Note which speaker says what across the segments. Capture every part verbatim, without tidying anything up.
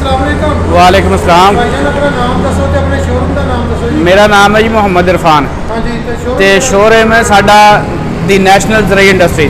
Speaker 1: वालेकुम अस्सलाम। मेरा नाम है जी मोहम्मद इरफान ते शोरूम है साडा the national Zarai industry.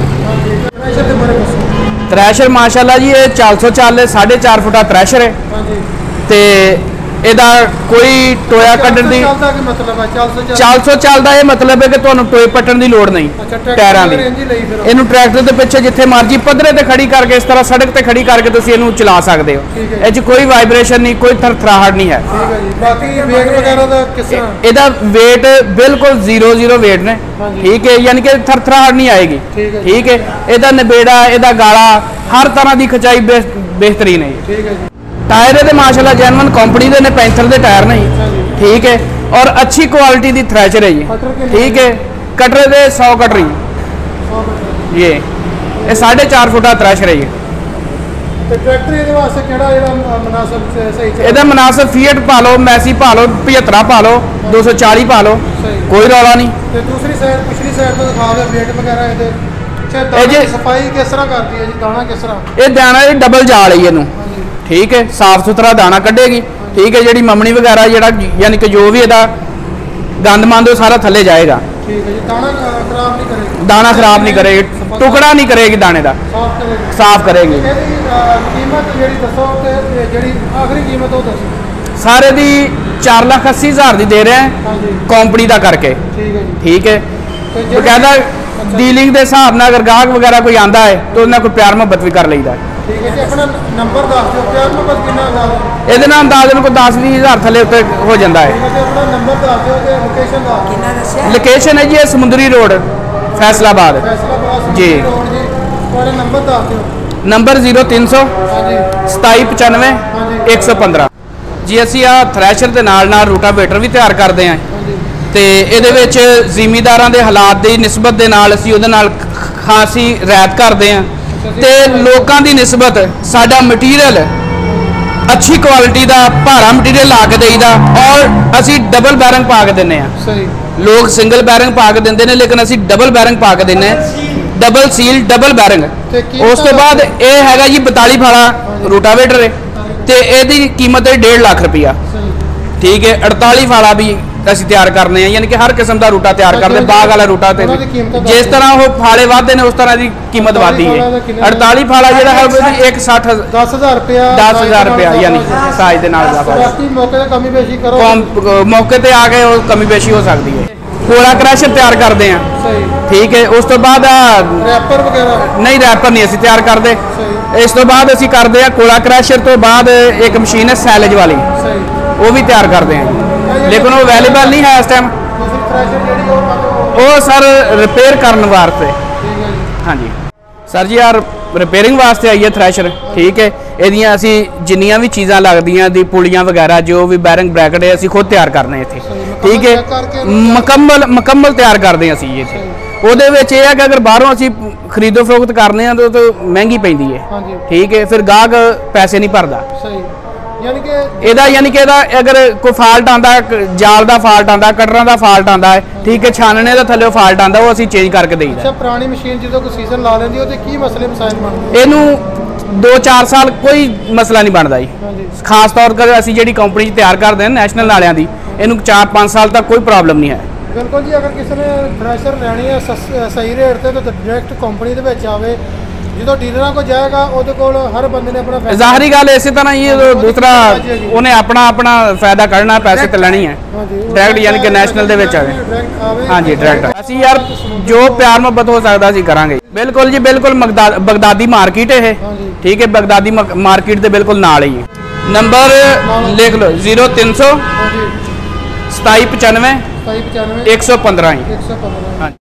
Speaker 1: Thresher माशाल्लाह जी ये चार सौ चाल साढ़े चार फुटा थ्रैशर है ते ਇਹਦਾ कोई टोया कड्ढण दी चार सौ ਚੱਲਦਾ ਇਹ मतलब है कि ਤੁਹਾਨੂੰ ਟੋਏ ਪੱਟਣ ਦੀ ਲੋੜ ਨਹੀਂ ਟਾਇਰਾਂ ਦੀ। ਇਹਨੂੰ ਟਰੈਕਟਰ ਦੇ ਪਿੱਛੇ ਜਿੱਥੇ ਮਰਜੀ ਪੱਧਰੇ ਤੇ ਖੜੀ ਕਰਕੇ ਇਸ ਤਰ੍ਹਾਂ ਸੜਕ ਤੇ ਖੜੀ ਕਰਕੇ ਤੁਸੀਂ ਇਹਨੂੰ ਚਲਾ ਸਕਦੇ ਹੋ। ਇਹ 'ਚ ਕੋਈ ਵਾਈਬ੍ਰੇਸ਼ਨ ਨਹੀਂ, ਕੋਈ ਥਰਥਰਾਹਟ ਨਹੀਂ ਹੈ।
Speaker 2: ਬਾਕੀ ਵੇਟ ਵਗੈਰਾ ਦਾ ਕਿਸ ਤਰ੍ਹਾਂ?
Speaker 1: ਇਹਦਾ weight ਬਿਲकुल ਜ਼ੀਰੋ ਜ਼ੀਰੋ weight ਨੇ, ठीक है, यानी कि थरथराहट नहीं आएगी। ठीक है, ਇਹਦਾ ਨਵੇੜਾ ਇਹਦਾ ਗਾਲਾ हर तरह की खचाई बेहतरीन है। टायर ये माशाल्लाह जैनवन कंपनी के ने पैंथर के टायर नहीं, ठीक है, और अच्छी क्वालिटी की थ्रैशर है जी। ठीक है, कटरे दे सौ कटरी ये ये साढ़े चार फुटा थ्रैशर है जी। ਇਹਦਾ मुनासिब फीएट पा लो, मैसी पा लो, पचहत्तर पा लो, दो सौ चाली पा लो, कोई रौला नहीं।
Speaker 2: दूसरी साइड पिछली साइड तो दिखा दो वेट वगैरह सफाई किस तरह करती है जी? दाना किस तरह?
Speaker 1: ये दाना ये डबल जाल है इनू, ठीक है, साफ सुथरा दाना कढ़ेगी। ठीक है, जी ममनी वगैरह जरा यानी कि जो भी इहदा गंद मंद सारा थले जाएगा।
Speaker 2: ठीक है जी, दाना खराब नहीं करेगी,
Speaker 1: दाना खराब नहीं करेगी, टुकड़ा नहीं करेगी दाने का, साफ करेगी। सारे दी चार लाख अस्सी हज़ार दी दे रहे हैं कंपनी का करके। ठीक है, बकायदा डीलिंग के हिसाब न अगर गाहक वगैरह कोई आता है तो उन्हें कोई प्यार मुहब्बत भी कर लेता है। ये अंदाज को दस भी हज़ार थले उत्ते हो जाता है। लोकेशन है जी समुंदरी रोड फैसलाबाद जी। नंबर जीरो तीन सौ सताई पचानवे एक सौ पंद्रह जी। असी आ थ्रैशर के नाल नाल रूटावेटर भी तैयार करते हैं तो ये जिमीदारां दे हालात की निस्बत के नाल असी उहदे नाल खासी रैयत करते हैं तो लोगों की निस्बत साडा मटीरियल अच्छी क्वालिटी का भारा मटीरियल ला के देईदा और असी डबल बैरिंग पा के देने हैं। लोग सिंगल बैरिंग पा के देंगे लेकिन असी डबल बैरिंग पा के देने, डबल सील डबल बैरिंग। उस तो बाद ये है जी बताली फाड़ा रूटावेटर है तो यदी कीमत है डेढ़ लाख रुपया। ठीक है, अड़ताली फाड़ा भी असी तैयार करने हैं, यानी कि हर किस्म का रूटा तैयार करते, बाग वाला रूटा जिस तरह वो फाड़े वादे ने उस तरह की कीमत वादी है। अड़ताली फाड़ा जो है एक सठ
Speaker 2: दस हज़ार रुपया
Speaker 1: दस हज़ार रुपया यानी साइज के नाल मौके पर आके कमी पेशी हो सकती है। कोला क्रैशर तैयार करते हैं। ठीक है, उस तो बाद
Speaker 2: रैपर वगैरह
Speaker 1: नहीं, रैपर नहीं असी तैयार करते। इस तो बाद असी करते हैं कोला क्रैशर तो बाद एक मशीन है सैलेज वाली, वो भी तैयार करते हैं लेकिन वो अवेलेबल नहीं है इस टाइम। वो सर रिपेयर करने वास्ते। हाँ जी सर जी, यार रिपेयरिंग वास्ते आई है थ्रैशर। ठीक है, यदियाँ असी जिन्नियां भी चीज़ां लगदियां दी पुलियां वगैरह जो भी बैरिंग ब्रैकेट है असी खुद तैयार करने इत्थे। ठीक है, मुकम्मल मुकम्मल तैयार करते हैं असी इत्थे। ਉਹਦੇ ਵਿੱਚ ਇਹ ਹੈ कि अगर बाहरों ਅਸੀਂ खरीदो फरोख्त करने हैं तो, तो महंगी पैंदी है। ठीक है, फिर गाहक पैसे नहीं भरदा। ਇਹਦਾ यानी कि ਇਹਦਾ अगर कोई फाल्ट आंदा, जाल का फाल्ट आंदा, कटरां का फाल्ट आंदा है, ठीक है, छानने का थल्ले फाल्ट आंदा, वो ਅਸੀਂ चेंज करके देईदा।
Speaker 2: अच्छा, पुरानी मशीन जो कोई सीजन ला लेंदी ਉਹਦੇ ਕੀ ਮਸਲੇ ਮਸਾਇਲ ਬਣਦੇ?
Speaker 1: ਇਹਨੂੰ दो चार साल कोई मसला नहीं बनता जी। खास तौर पर ਅਸੀਂ ਜਿਹੜੀ कंपनी तैयार करते हैं नैशनल वालियां दी, ਇਹਨੂੰ चार पाँच साल तक कोई प्रॉब्लम नहीं है।
Speaker 2: बिल्कुल जी, अगर किसी ने थ्रैशर लैनी है सही रेट से तो डायरैक्ट कंपनी के विच आवे, जो डीलर को जाएगा ਉਹਦੇ ਕੋਲ हर बंदे ने अपना
Speaker 1: ज़ाहरी गल इसी तरह ही दूसरा उन्हें अपना अपना फायदा करना, पैसे तो लेनी है डायरेक्ट, यानी कि नैशनल दे विच आवे। हाँ जी, डायरेक्ट असी यार जो प्यार मुहब्बत हो सकता असी करांगे। बिल्कुल जी, बिल्कुल बगदादी मार्केट है। ठीक है, बगदादी मार्केट के बिल्कुल नाल ही। नंबर लिख लो जीरो तीन सौ सताई पचानवे एक सौ पंद्रह।